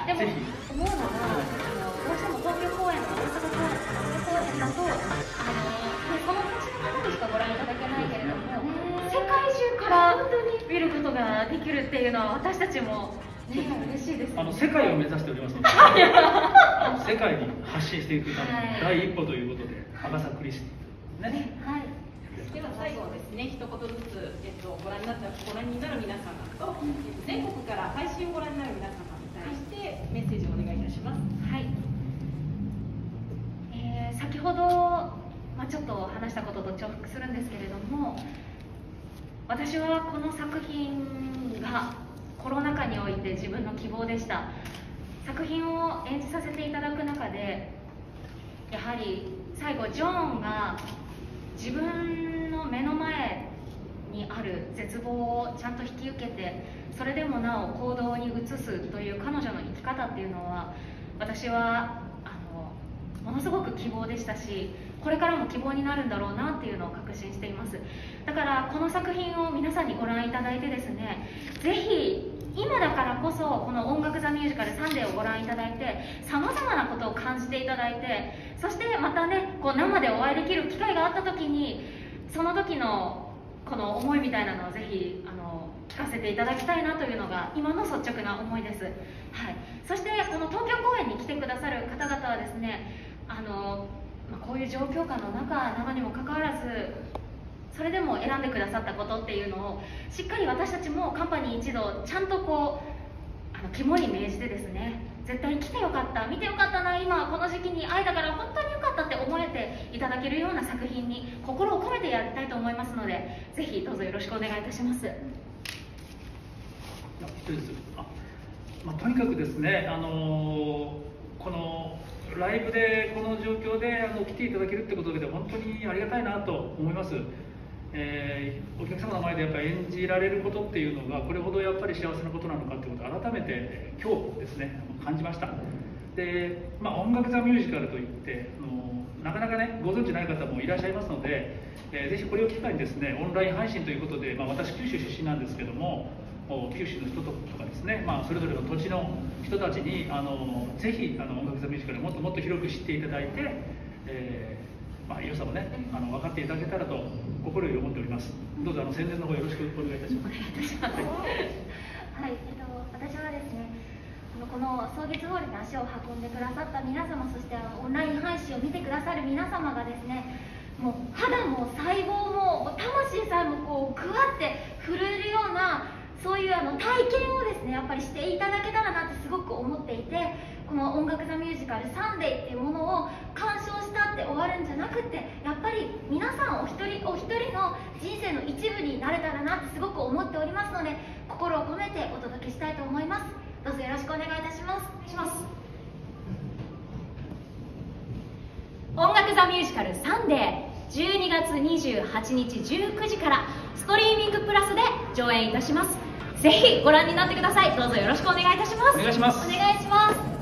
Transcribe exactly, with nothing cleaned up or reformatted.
でも思うのが、あのどうしても東京公演と大阪公演だと、あのね、この土地の中でしかご覧いただけないけれども、世界中から見ることができるっていうのは私たちもね、嬉しいです、ね。 あの世界を目指しておりますので、あの世界に発信していくための第一歩ということで、アガサ・クリスティね。 はい。 では最後ですね、一言ずつ、えっと、ご覧になったご覧になる皆様と、全国から配信をご覧になる皆様に対してメッセージをお願いいたします。 はい。えー、先ほど、まあ、ちょっと話したことと重複するんですけれども、私はこの作品がコロナ禍において自分の希望でした。作品を演じさせていただく中で、やはり最後ジョーンが自分の目の前にある絶望をちゃんと引き受けて、それでもなお行動に移すという彼女の生き方っていうのは、私はあのものすごく希望でしたし、これからも希望になるんだろうなっていうのを確信しています。だからこの作品を皆さんにご覧いただいてですね、ぜひ今だからこそこの音楽座ミュージカルサンデーをご覧いただいて、さまざまなことを感じていただいて、そしてまたね、こう生でお会いできる機会があった時に、その時のこの思いみたいなのをぜひあの聞かせていただきたいなというのが今の率直な思いです。はい、そしてこの東京公演に来てくださる方々はですね、あのまあ、こういう状況下の中なのにもかかわらず、それでも選んでくださったことっていうのをしっかり私たちもカンパニー一同ちゃんとこうあの肝に銘じてですね、絶対に来てよかった、見てよかったな、今この時期に会えたから本当によかったって思えていただけるような作品に心を込めてやりたいと思いますので、ぜひどうぞよろしくお願いいたします。 一人ずつあ、まあ、とにかくですね、あのー、このライブでこの状況であの来ていただけるってことで本当にありがたいなと思います。えー、お客様の前でやっぱり演じられることっていうのがこれほどやっぱり幸せなことなのかってことを改めて今日ですね感じました。で、まあ、音楽座ミュージカルといってあのなかなかねご存知ない方もいらっしゃいますので、えー、ぜひこれを機会にですねオンライン配信ということで、まあ、私九州出身なんですけども、九州の人とかですね、まあ、それぞれの土地の人たちにあのぜひあの音楽座ミュージカルをもっともっと広く知っていただいて、えーまあ、良さをねあの分かっていただけたらと心より思っております。どうぞあの宣伝の方よろしくお願いいたします。 お願いいたします。はい、えっと、私はですね、この草月ホールに足を運んでくださった皆様、そしてオンライン配信を見てくださる皆様がですね、もう肌も細胞も魂さえもこうグワって震えるような、そういうあの体験をですねやっぱりしていただけたらなってすごく思っていて、この音楽座ミュージカルサンデーっていうものを鑑賞したって終わるんじゃなくて、やっぱり皆さんお一人お一人の人生の一部になれたらなってすごく思っておりますので、心を込めてお届けしたいと思います。どうぞよろしくお願いいたします。お願いします。音楽座ミュージカルサンデー、じゅうにがつにじゅうはちにちじゅうくじからストリーミングプラスで上演いたします。ぜひご覧になってください。どうぞよろしくお願いいたします。 お願いします。 お願いします。